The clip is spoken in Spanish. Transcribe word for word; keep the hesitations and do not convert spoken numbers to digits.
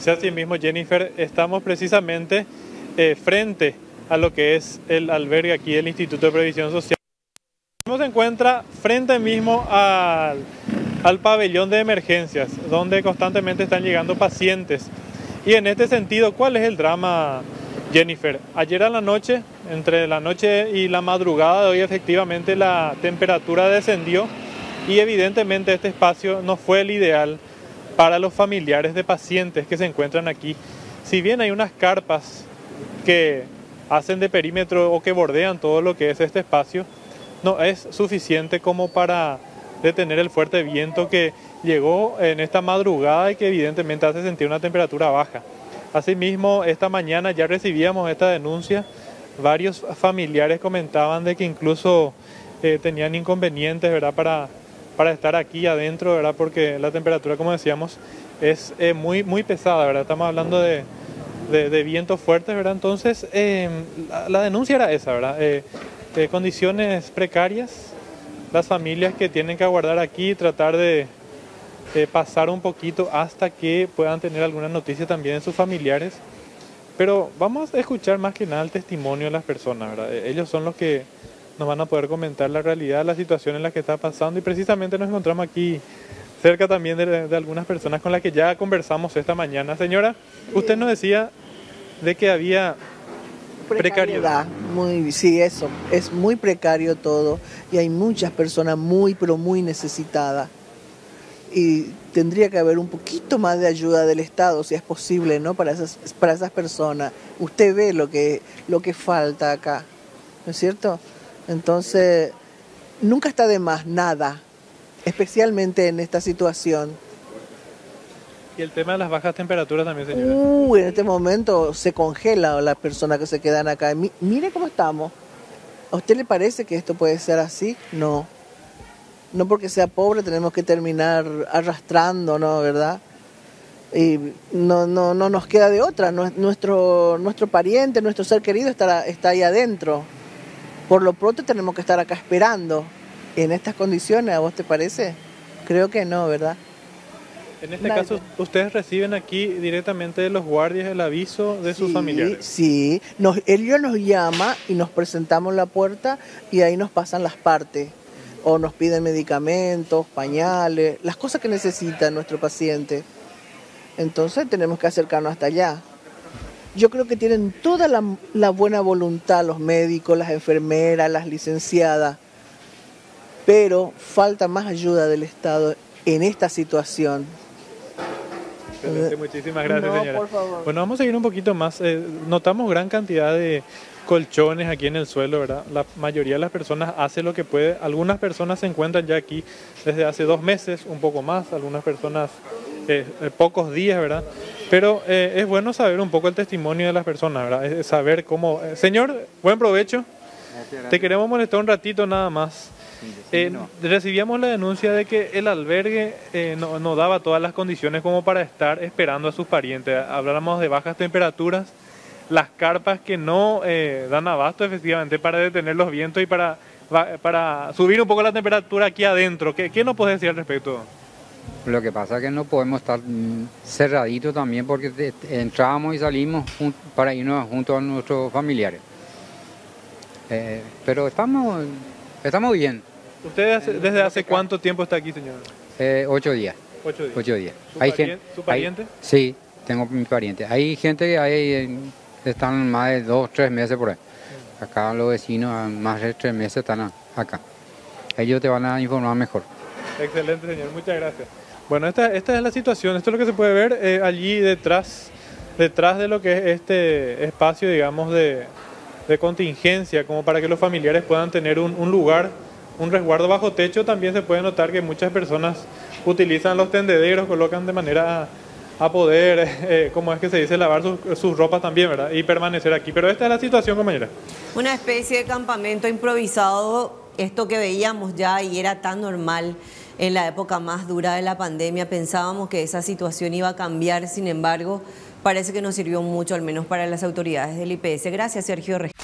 Sí, así mismo, Jennifer, estamos precisamente eh, frente a lo que es el albergue aquí del Instituto de Previsión Social. Se encuentra frente mismo al, al pabellón de emergencias, donde constantemente están llegando pacientes. Y en este sentido, ¿cuál es el drama, Jennifer? Ayer a la noche, entre la noche y la madrugada de hoy, efectivamente la temperatura descendió y evidentemente este espacio no fue el ideal para los familiares de pacientes que se encuentran aquí. Si bien hay unas carpas que hacen de perímetro o que bordean todo lo que es este espacio, no es suficiente como para detener el fuerte viento que llegó en esta madrugada y que evidentemente hace sentir una temperatura baja. Asimismo, esta mañana ya recibíamos esta denuncia. Varios familiares comentaban de que incluso eh, tenían inconvenientes, ¿verdad?, para, para estar aquí adentro, ¿verdad?, porque la temperatura, como decíamos, es eh, muy, muy pesada, ¿verdad? Estamos hablando de, de, de vientos fuertes, ¿verdad? Entonces, eh, la, la denuncia era esa, ¿verdad? Eh, eh, condiciones precarias, las familias que tienen que aguardar aquí y tratar de eh, pasar un poquito hasta que puedan tener alguna noticia también de sus familiares. Pero vamos a escuchar más que nada el testimonio de las personas, ¿verdad? Ellos son los que nos van a poder comentar la realidad, la situación en la que está pasando, y precisamente nos encontramos aquí cerca también de, de algunas personas con las que ya conversamos esta mañana. Señora, usted nos decía de que había precariedad. Muy, sí, eso, es muy precario todo y hay muchas personas muy, pero muy necesitadas. Y tendría que haber un poquito más de ayuda del Estado, si es posible, ¿no?, para esas, para esas personas. Usted ve lo que, lo que falta acá, ¿no es cierto? Entonces, nunca está de más nada, especialmente en esta situación. Y el tema de las bajas temperaturas también, señora. Uh, en este momento se congela las personas que se quedan acá. Mi, mire cómo estamos. ¿A usted le parece que esto puede ser así? No. No porque sea pobre tenemos que terminar arrastrando, ¿no?, ¿verdad? Y no, no, no nos queda de otra. Nuestro, nuestro pariente, nuestro ser querido está, está ahí adentro. Por lo pronto tenemos que estar acá esperando. En estas condiciones, ¿a vos te parece? Creo que no, ¿verdad? En este Nadie. caso, ¿ustedes reciben aquí directamente de los guardias el aviso de sus sí, familiares? Sí, nos, ellos nos llama y nos presentamos la puerta y ahí nos pasan las partes. O nos piden medicamentos, pañales, las cosas que necesita nuestro paciente. Entonces tenemos que acercarnos hasta allá. Yo creo que tienen toda la, la buena voluntad los médicos, las enfermeras, las licenciadas, pero falta más ayuda del Estado en esta situación. Excelente, muchísimas gracias, no, señora. Por favor. Bueno, vamos a seguir un poquito más. Eh, notamos gran cantidad de colchones aquí en el suelo, ¿verdad? La mayoría de las personas hace lo que puede. Algunas personas se encuentran ya aquí desde hace dos meses, un poco más, algunas personas eh, eh, pocos días, ¿verdad? Pero eh, es bueno saber un poco el testimonio de las personas, ¿verdad? Es saber cómo... Eh, señor, buen provecho. Gracias. Te queremos molestar un ratito nada más. Eh, recibíamos la denuncia de que el albergue eh, no, no daba todas las condiciones como para estar esperando a sus parientes. Hablábamos de bajas temperaturas, las carpas que no eh, dan abasto efectivamente para detener los vientos y para, para subir un poco la temperatura aquí adentro. ¿Qué, qué nos puedes decir al respecto? Lo que pasa es que no podemos estar cerraditos también porque entramos y salimos para irnos junto a nuestros familiares. Eh, pero estamos, estamos bien. ¿Usted hace, desde hace cuánto tiempo está aquí, señor? Eh, ocho días. Ocho días. Ocho días. ¿Su, hay pariente, gente, ¿su pariente? Hay, sí, tengo mi pariente. Hay gente que hay, están más de dos, tres meses por ahí. Acá los vecinos, más de tres meses están acá. Ellos te van a informar mejor. Excelente, señor. Muchas gracias. Bueno, esta, esta es la situación. Esto es lo que se puede ver eh, allí detrás, detrás de lo que es este espacio, digamos, de, de contingencia, como para que los familiares puedan tener un, un lugar, un resguardo bajo techo. También se puede notar que muchas personas utilizan los tendederos, colocan de manera a, a poder, eh, como es que se dice, lavar sus, sus ropas también, ¿verdad? Y permanecer aquí. Pero esta es la situación, compañera. Una especie de campamento improvisado, esto que veíamos ya y era tan normal en la época más dura de la pandemia. Pensábamos que esa situación iba a cambiar, sin embargo, parece que nos sirvió mucho, al menos para las autoridades del I P S. Gracias, Sergio Regis.